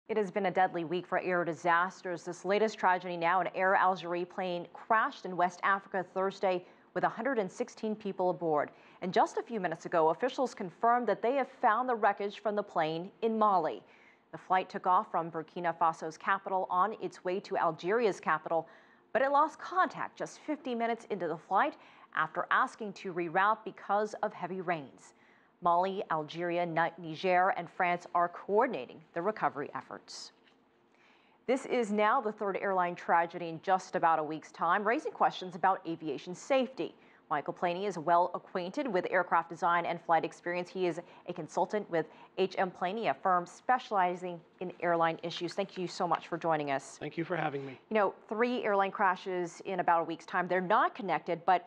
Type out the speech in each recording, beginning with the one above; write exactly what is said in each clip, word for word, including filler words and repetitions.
It has been a deadly week for air disasters. This latest tragedy now, an Air Algérie plane crashed in West Africa Thursday with one hundred sixteen people aboard. And just a few minutes ago, officials confirmed that they have found the wreckage from the plane in Mali. The flight took off from Burkina Faso's capital on its way to Algeria's capital, but it lost contact just fifty minutes into the flight after asking to reroute because of heavy rains. Mali, Algeria, Niger, and France are coordinating the recovery efforts. This is now the third airline tragedy in just about a week's time, raising questions about aviation safety. Michael Planey is well acquainted with aircraft design and flight experience. He is a consultant with H M Planey, a firm specializing in airline issues. Thank you so much for joining us. Thank you for having me. You know, three airline crashes in about a week's time. They're not connected, but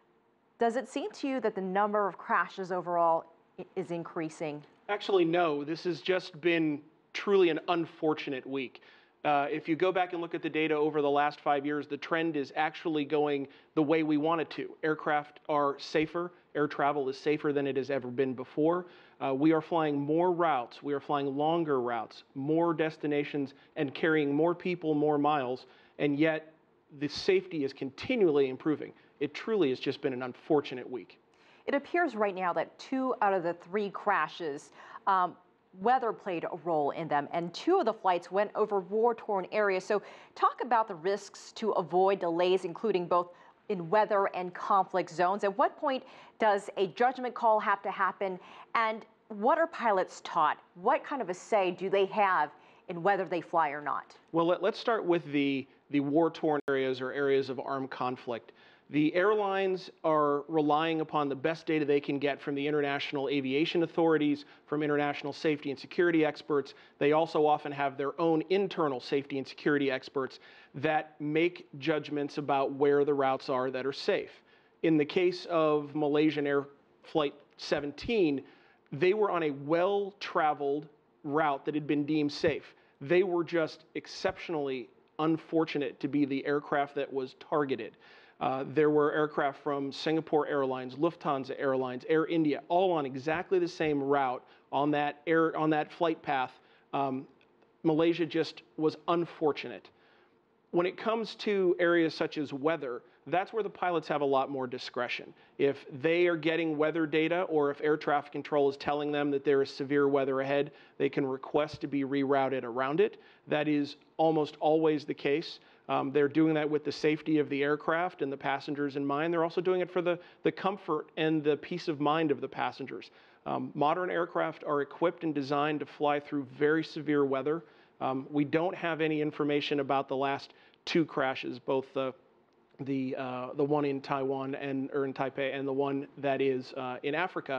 does it seem to you that the number of crashes overall is increasing? Actually, no. This has just been truly an unfortunate week. Uh, if you go back and look at the data over the last five years, the trend is actually going the way we want it to. Aircraft are safer. Air travel is safer than it has ever been before. Uh, we are flying more routes. We are flying longer routes, more destinations, and carrying more people, more miles, and yet the safety is continually improving. It truly has just been an unfortunate week. It appears right now that two out of the three crashes, um, weather played a role in them, and two of the flights went over war-torn areas. So talk about the risks to avoid delays, including both in weather and conflict zones. At what point does a judgment call have to happen, and what are pilots taught? What kind of a say do they have in whether they fly or not? Well, let, let's start with the, the war-torn areas or areas of armed conflict. The airlines are relying upon the best data they can get from the international aviation authorities, from international safety and security experts. They also often have their own internal safety and security experts that make judgments about where the routes are that are safe. In the case of Malaysian Air Flight seventeen, they were on a well-traveled route that had been deemed safe. They were just exceptionally unfortunate to be the aircraft that was targeted. Uh, there were aircraft from Singapore Airlines, Lufthansa Airlines, Air India, all on exactly the same route on that air on that flight path. Um, Malaysia just was unfortunate. When it comes to areas such as weather, that's where the pilots have a lot more discretion. If they are getting weather data, or if air traffic control is telling them that there is severe weather ahead, they can request to be rerouted around it. That is almost always the case. Um, they're doing that with the safety of the aircraft and the passengers in mind. They're also doing it for the, the comfort and the peace of mind of the passengers. Um, modern aircraft are equipped and designed to fly through very severe weather. Um, we don't have any information about the last two crashes, both the the uh, the one in Taiwan and or in Taipei and the one that is uh, in Africa.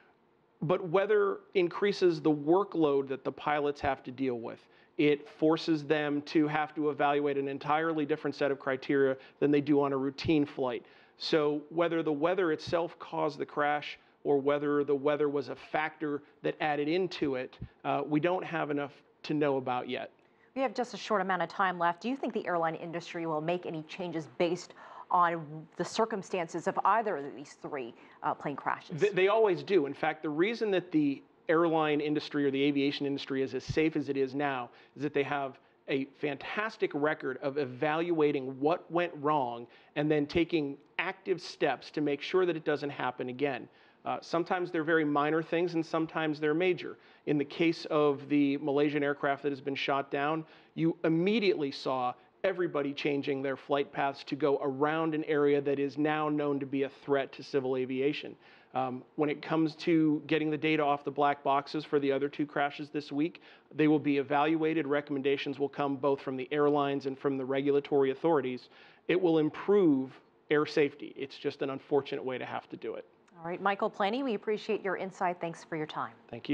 But weather increases the workload that the pilots have to deal with. It forces them to have to evaluate an entirely different set of criteria than they do on a routine flight. So whether the weather itself caused the crash or whether the weather was a factor that added into it, uh, we don't have enough to know about yet. We have just a short amount of time left. Do you think the airline industry will make any changes based on the circumstances of either of these three uh, plane crashes? They, they always do. In fact, the reason that the airline industry or the aviation industry is as safe as it is now is that they have a fantastic record of evaluating what went wrong and then taking active steps to make sure that it doesn't happen again. Uh, sometimes they're very minor things and sometimes they're major. In the case of the Malaysian aircraft that has been shot down, you immediately saw everybody changing their flight paths to go around an area that is now known to be a threat to civil aviation. Um, when it comes to getting the data off the black boxes for the other two crashes this week, they will be evaluated. Recommendations will come both from the airlines and from the regulatory authorities. It will improve air safety. It's just an unfortunate way to have to do it. All right, Michael Planey, we appreciate your insight. Thanks for your time. Thank you.